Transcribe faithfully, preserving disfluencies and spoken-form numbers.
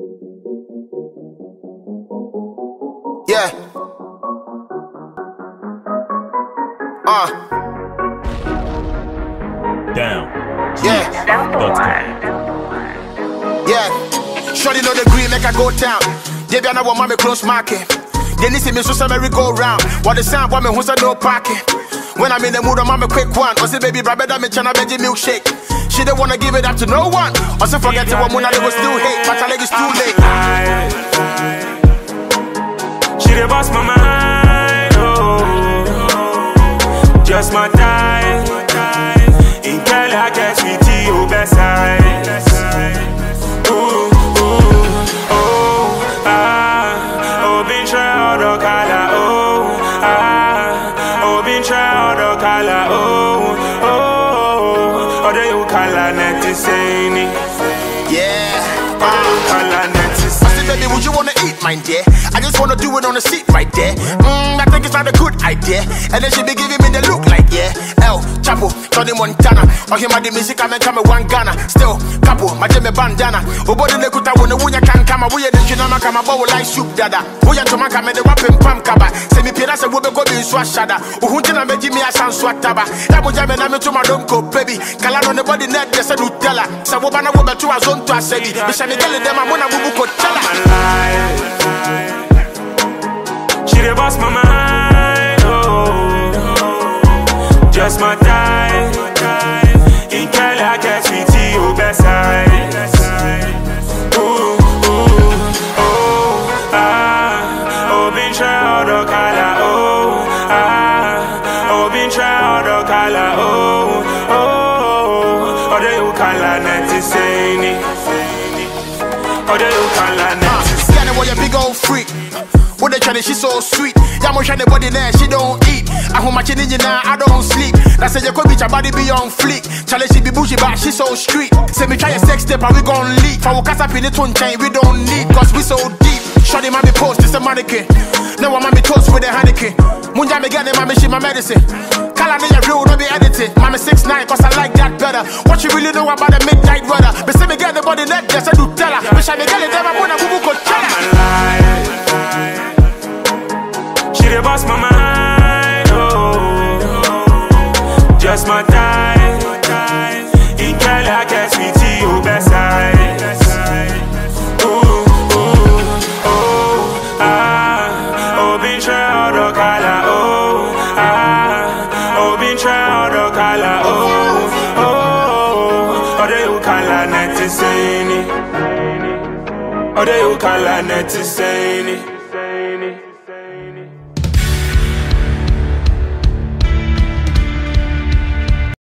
Yeah. Uh. Down. Yeah. Yeah. Shorty know the green make I go down. They be want mommy close market. They need see me so some merry go round. What the sound woman who's a no parking. When I'm in the mood, I'm a quick one. I say baby brother that me chana veggie milkshake. She don't wanna give it up to no one. Also forget to what moon they was still hate, but I think it's too late. She the boss my mind, oh, just my time. In Cali I get sweet tea, oh best side. Ooh, ooh, oh, ah, oh been try out the color, oh, ah, oh been try out the color, oh, oh, oh they you color net is saying it. Yeah, oh color net is saying. I said baby would you wanna eat mine dear? I just wanna do it on the seat right there. Mmm, I think it's not a good idea. And then she be giving me the look like, yeah. El Chapo, Tony Montana. Or him at the music, I come one Ghana. Still, Capo, my Jimmy bandana. Obody Lekuta, when the Wuya can come, we are the Chinama come about like soup dada. Wuya to my come and the rapping pam kaba. Send me Piras and Wuba go in swashada. Uhuntina make me a sound swataba. Yabu Jam and I'm to my donko, baby. Kalano on the body net, just a Nutella. Sabobana Wuba to a zone to a city. Mishani tell them I'm on a Wubu Coachella. She the boss my mind, oh, just my time. In Cali I get sweet tea, oh best side. Ooh, ooh, oh, ah, oh been try out the color, oh, ah, oh been try out the color, oh, oh, oh they you color net is saying it. Oh they you color net is saying it. What you big old freak? When they try, she's so sweet. Yamo shine the body there, she don't eat. I hold my chin in now, I don't sleep. That say you could bitch, her body be on fleek. Charlie, she be bougie, but she so street. Say me try a sex step, and we gon' leak. For we cast up in the tone chain, we don't need, cause we so deep. Shorty, mommy post, this a mannequin. Now I mommy toast with a Heineken. Munja me get it, mommy, she my medicine. Call her name real, don't be edited. Mommy six nine, cause I like that better. What you really know about the midnight weather? But say me get the body net, just a do tell her. Wish I me get it, then I wanna boo boo Coachella. She the boss my mind, oh, just my time. In Cali I get sweet tea, oh best side. Ooh, ooh, oh, ah, oh been try out the color, oh, ah, oh been try out the color, oh, oh, oh they you color net is saying it. Oh they you color net is saying it.